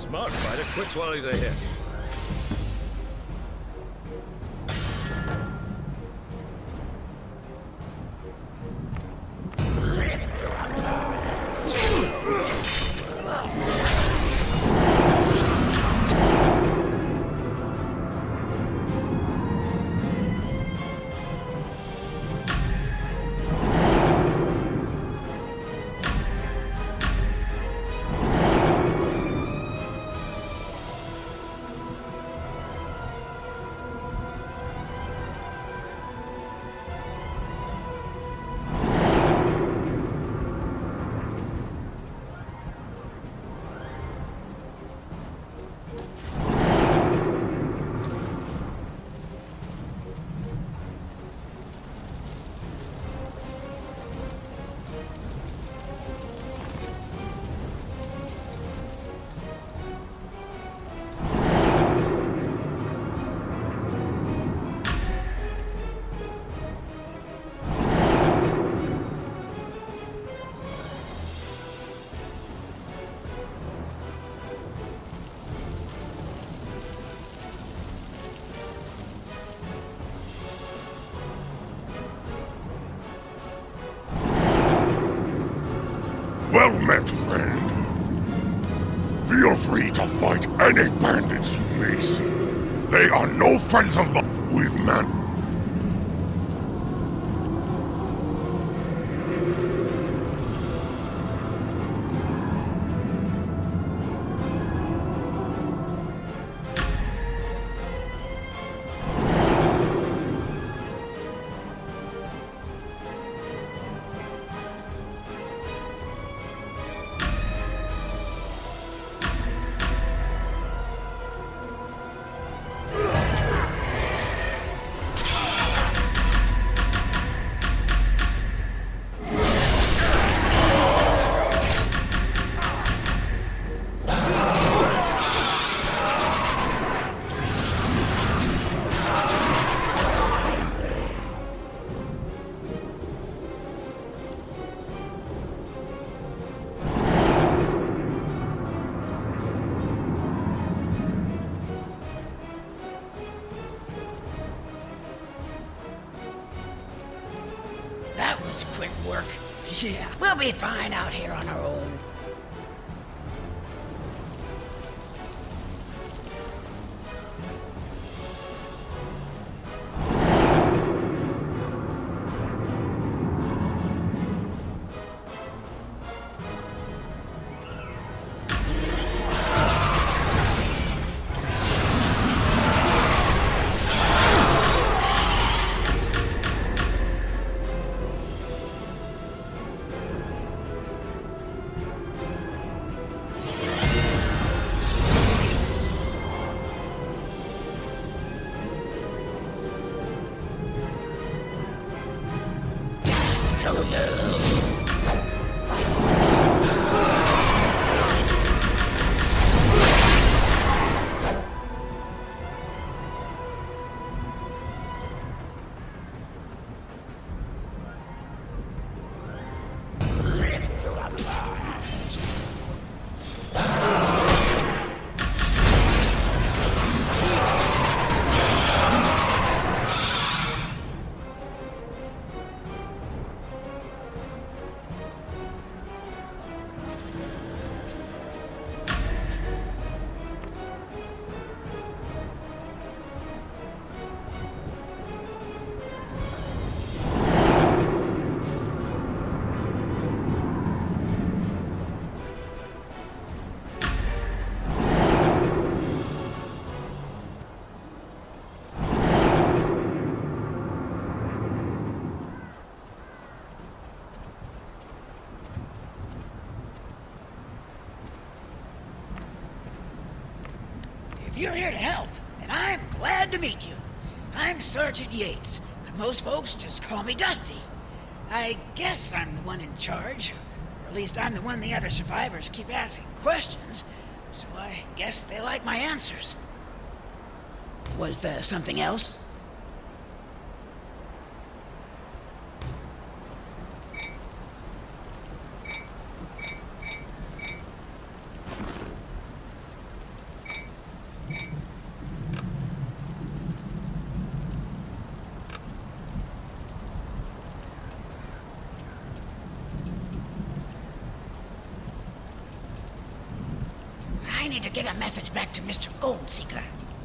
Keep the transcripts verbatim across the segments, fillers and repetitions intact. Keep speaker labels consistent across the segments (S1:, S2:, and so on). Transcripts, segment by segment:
S1: Smart fighter quits while he's ahead.
S2: Well met, friend. Feel free to fight any bandits you may see. They are no friends of mine with man.
S3: That was quick work. Yeah, we'll be fine out here on our own. If you're here to help, then I'm glad to meet you. I'm Sergeant Yates, but most folks just call me Dusty. I guess I'm the one in charge, or at least I'm the one the other survivors keep asking questions, so I guess they like my answers. Was there something else? I need to get a message back to Mister Goldseeker.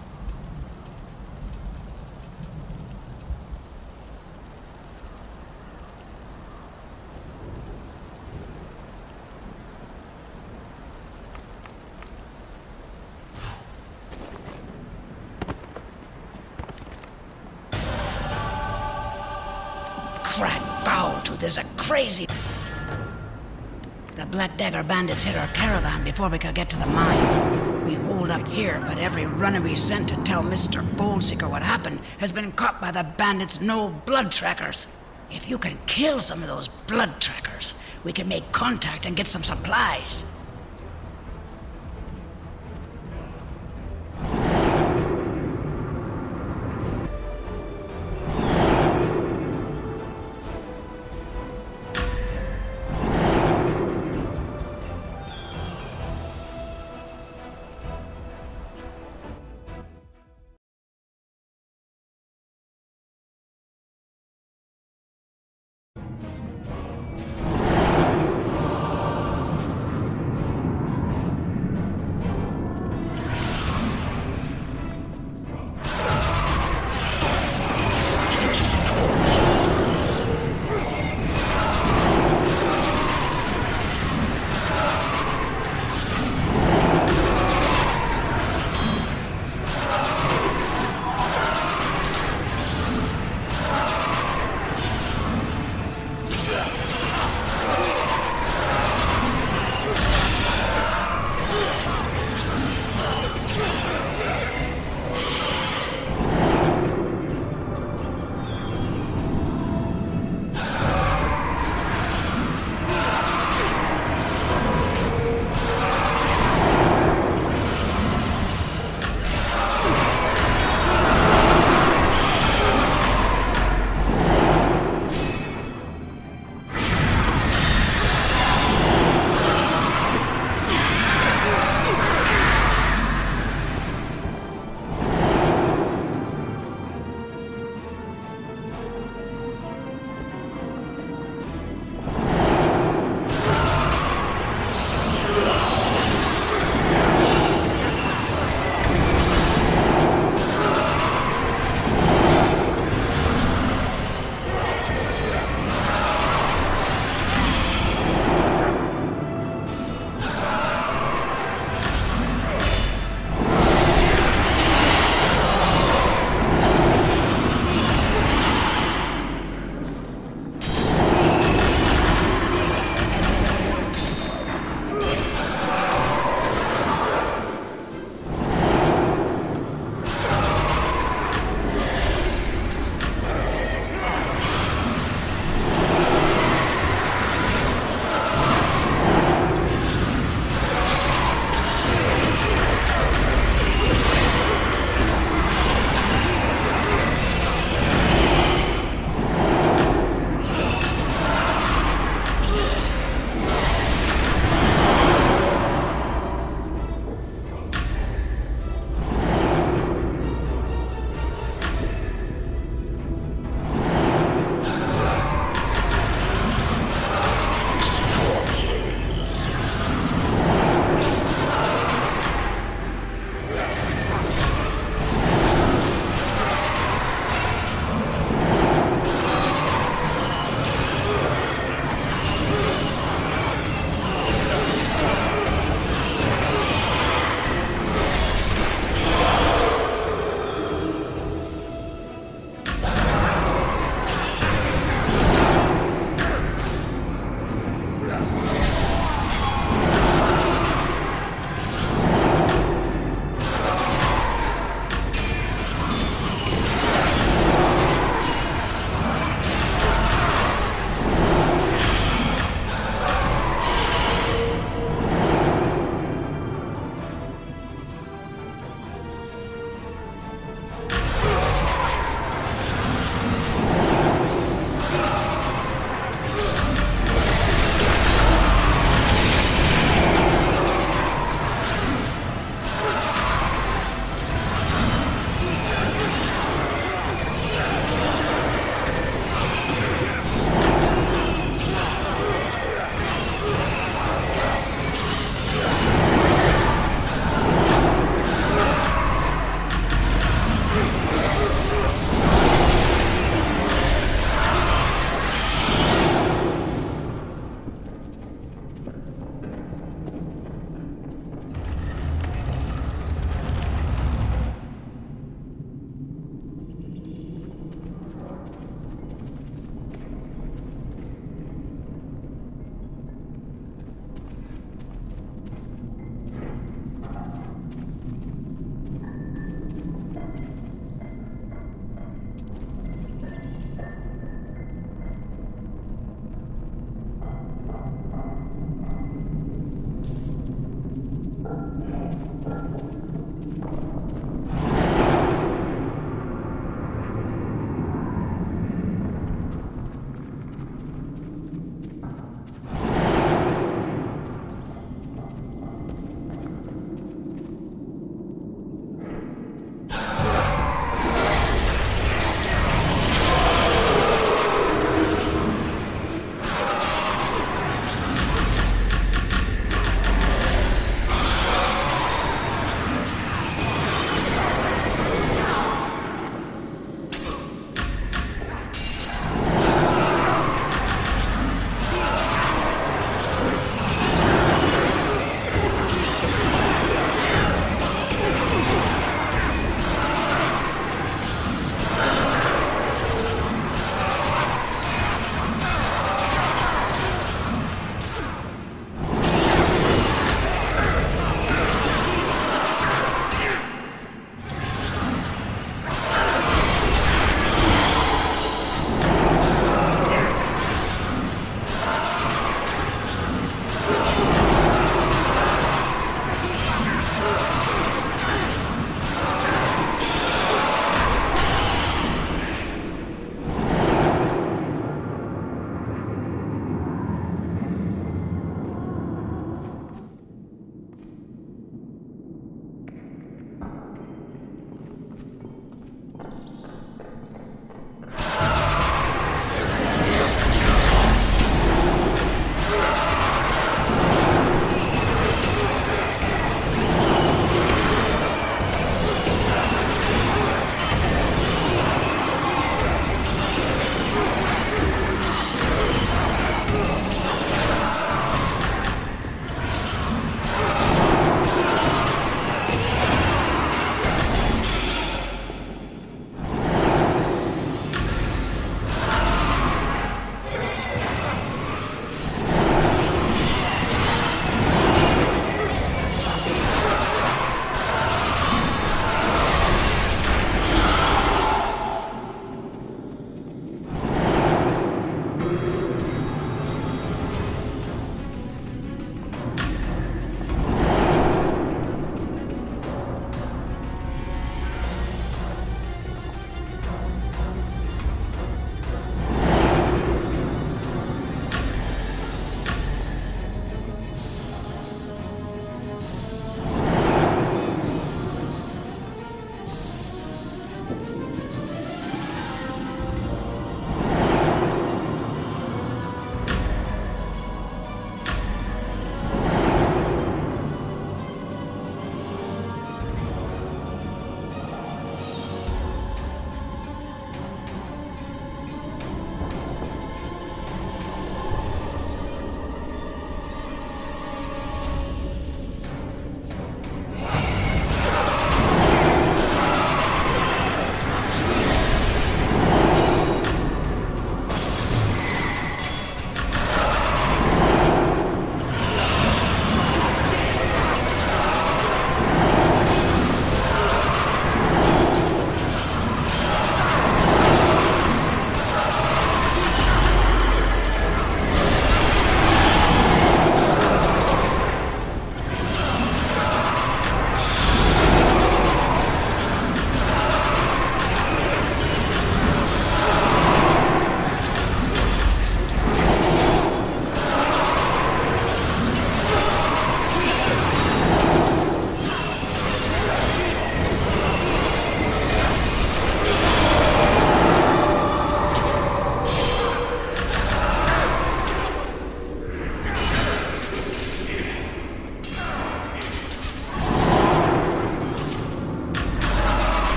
S3: Crap, Foultooth is a crazy... The Black Dagger bandits hit our caravan before we could get to the mines. We holed up here, but every runner we sent to tell Mister Goldseeker what happened has been caught by the bandits' no blood trackers. If you can kill some of those blood trackers, we can make contact and get some supplies.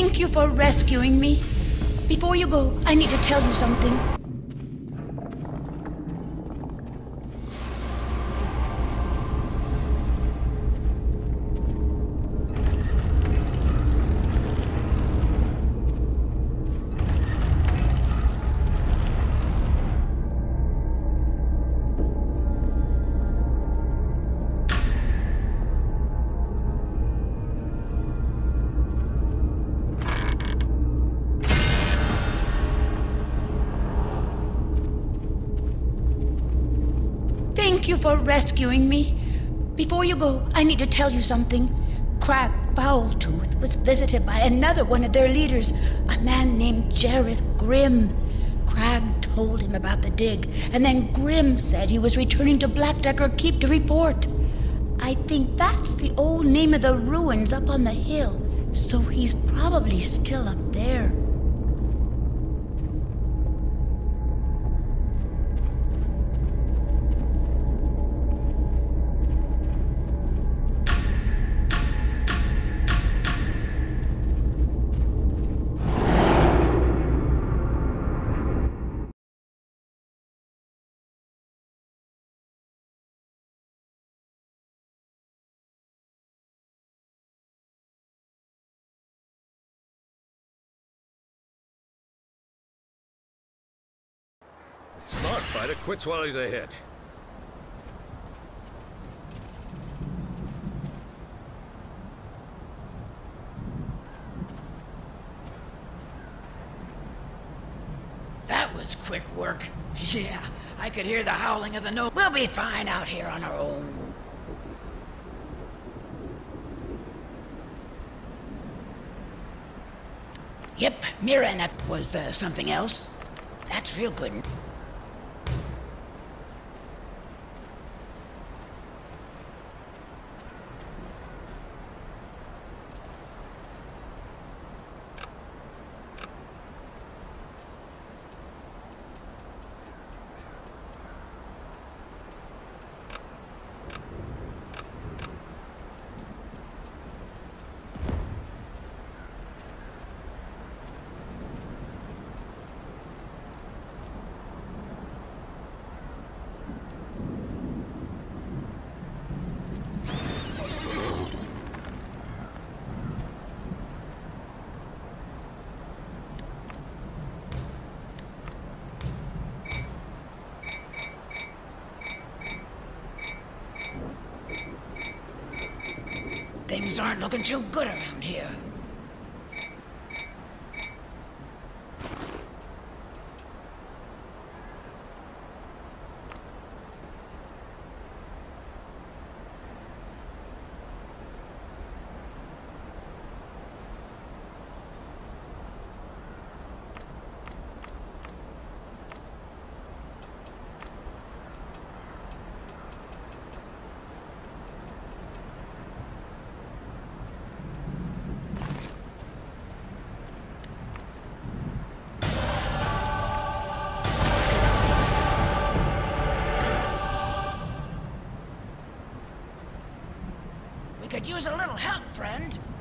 S3: Thank you for rescuing me. Before you go, I need to tell you something. Thank you for rescuing me. Before you go, I need to tell you something. Crag Foultooth was visited by another one of their leaders, a man named Jareth Grimm. Crag told him about the dig, and then Grimm said he was returning to Blackdecker Keep to report. I think that's the old name of the ruins up on the hill, so he's probably still up there.
S1: Smart fighter quits while he's ahead.
S3: That was quick work. Yeah, I could hear the howling of the no. We'll be fine out here on our own. Yep, Miranek was the something else. That's real good. Things aren't looking too good around here. Could use a little help, friend.